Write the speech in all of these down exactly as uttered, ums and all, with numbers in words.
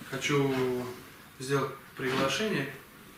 хочу сделать приглашение.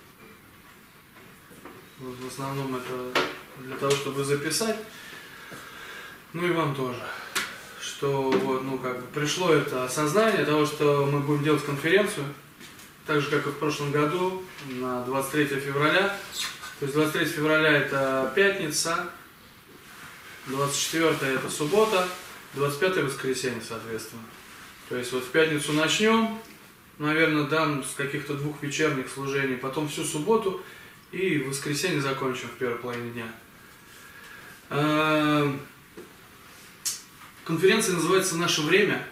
Вот в основном это для того, чтобы записать. Ну и вам тоже. Что вот, ну, как бы пришло это осознание того, что мы будем делать конференцию. Так же, как и в прошлом году, на двадцать третье февраля. То есть двадцать третье февраля это пятница, двадцать четвёртое это суббота, двадцать пятое воскресенье, соответственно. То есть вот в пятницу начнем, наверное, дам с каких-то двух вечерних служений, потом всю субботу и в воскресенье закончим в первой половине дня. Конференция называется «Наше время».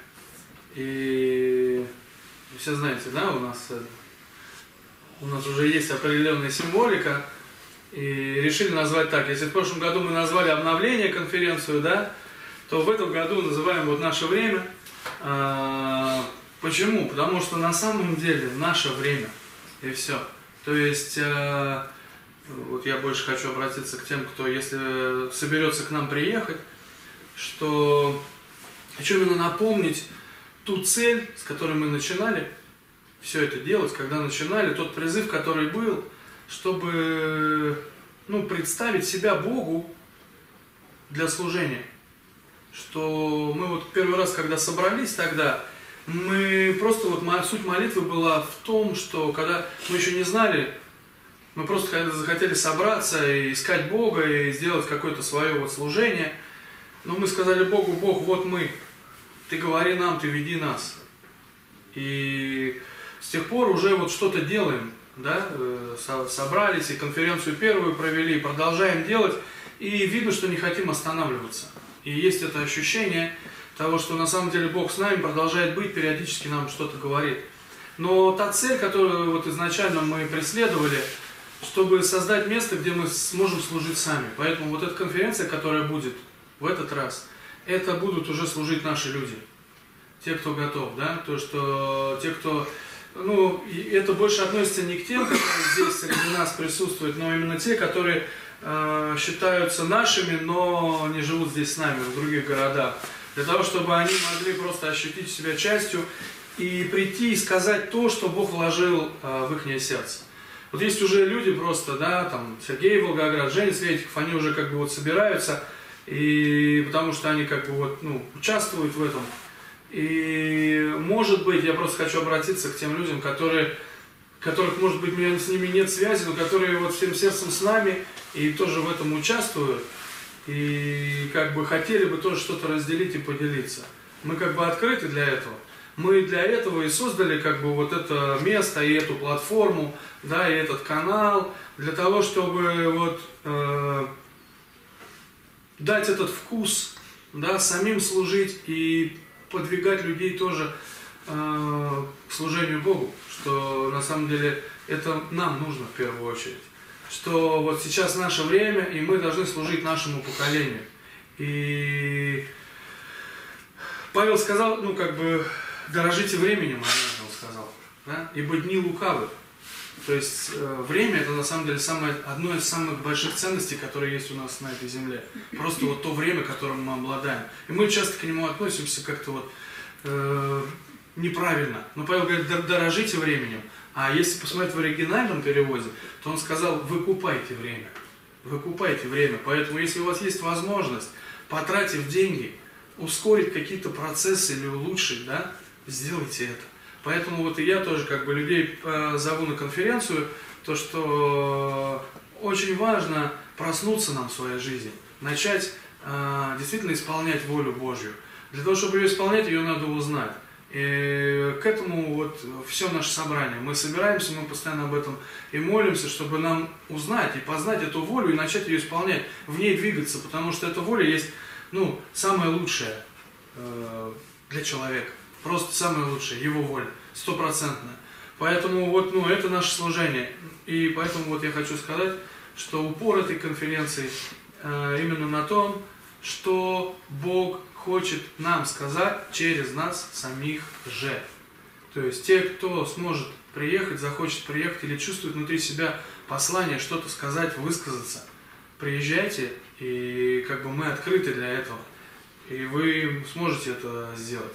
И вы все знаете, да, у нас, у нас уже есть определенная символика. И решили назвать так. Если в прошлом году мы назвали обновление конференцию, да, то в этом году называем вот «Наше время». А, почему? Потому что на самом деле наше время. И все. То есть, а, вот я больше хочу обратиться к тем, кто, если соберется к нам приехать, что хочу именно напомнить ту цель, с которой мы начинали все это делать, когда начинали, тот призыв, который был, чтобы, ну, представить себя Богу для служения. Что мы вот первый раз, когда собрались тогда, мы просто вот суть молитвы была в том, что когда мы еще не знали, мы просто когда захотели собраться и искать Бога и сделать какое-то свое вот служение, но мы сказали Богу: Бог, вот мы, Ты говори нам, Ты веди нас. И с тех пор уже вот что-то делаем, да, собрались и конференцию первую провели, и продолжаем делать, и видно, что не хотим останавливаться. И есть это ощущение того, что на самом деле Бог с нами продолжает быть, периодически нам что-то говорит. Но та цель, которую вот изначально мы преследовали, чтобы создать место, где мы сможем служить сами. Поэтому вот эта конференция, которая будет в этот раз, это будут уже служить наши люди. Те, кто готов, да, то, что те, кто, ну, это больше относится не к тем, которые здесь среди нас присутствуют, но именно те, которые э, считаются нашими, но не живут здесь с нами, в других городах. Для того, чтобы они могли просто ощутить себя частью и прийти и сказать то, что Бог вложил э, в их сердце. Вот есть уже люди просто, да, там, Сергей Волгоград, Женя Светиков, они уже как бы вот собираются, и потому что они как бы вот, ну, участвуют в этом. И может быть, я просто хочу обратиться к тем людям, которые, которых, может быть, у меня с ними нет связи, но которые вот всем сердцем с нами и тоже в этом участвуют, и как бы хотели бы тоже что-то разделить и поделиться. Мы как бы открыты для этого. Мы для этого и создали как бы вот это место и эту платформу, да, и этот канал, для того, чтобы вот э, дать этот вкус, да, самим служить и подвигать людей тоже э, к служению Богу, что на самом деле это нам нужно в первую очередь. Что вот сейчас наше время, и мы должны служить нашему поколению. И Павел сказал, ну как бы, дорожите временем, он сказал, да? Ибо дни лукавы. То есть э, время это на самом деле самое, одно из самых больших ценностей, которые есть у нас на этой земле. Просто вот то время, которым мы обладаем. И мы часто к нему относимся как-то вот э, неправильно. Но Павел говорит, дорожите временем. А если посмотреть в оригинальном переводе, то он сказал, выкупайте время. Выкупайте время. Поэтому если у вас есть возможность, потратив деньги, ускорить какие-то процессы или улучшить, да, сделайте это. Поэтому вот и я тоже как бы людей зову на конференцию, то что очень важно проснуться нам в своей жизни, начать э, действительно исполнять волю Божью. Для того, чтобы ее исполнять, ее надо узнать. И к этому вот все наше собрание. Мы собираемся, мы постоянно об этом и молимся, чтобы нам узнать и познать эту волю и начать ее исполнять, в ней двигаться, потому что эта воля есть, ну, самое лучшее э, для человека. Просто самое лучшее, его воля, стопроцентная. Поэтому вот, ну, это наше служение. И поэтому вот я хочу сказать, что упор этой конференции э, именно на том, что Бог хочет нам сказать через нас самих же. То есть те, кто сможет приехать, захочет приехать или чувствует внутри себя послание, что-то сказать, высказаться, приезжайте, и как бы мы открыты для этого. И вы сможете это сделать.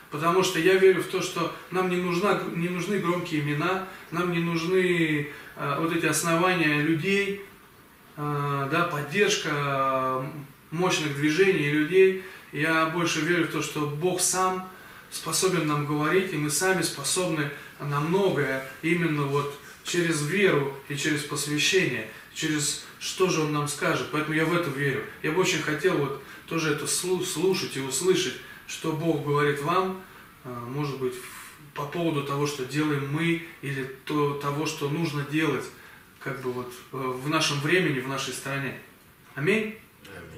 Потому что я верю в то, что нам не, нужна, не нужны громкие имена, нам не нужны э, вот эти основания людей, э, да, поддержка мощных движений людей. Я больше верю в то, что Бог сам способен нам говорить, и мы сами способны на многое именно вот через веру и через посвящение, через что же Он нам скажет. Поэтому я в это верю. Я бы очень хотел вот тоже это слушать и услышать, что Бог говорит вам, может быть, по поводу того, что делаем мы, или то, того, что нужно делать как бы вот в нашем времени, в нашей стране. Аминь? Аминь.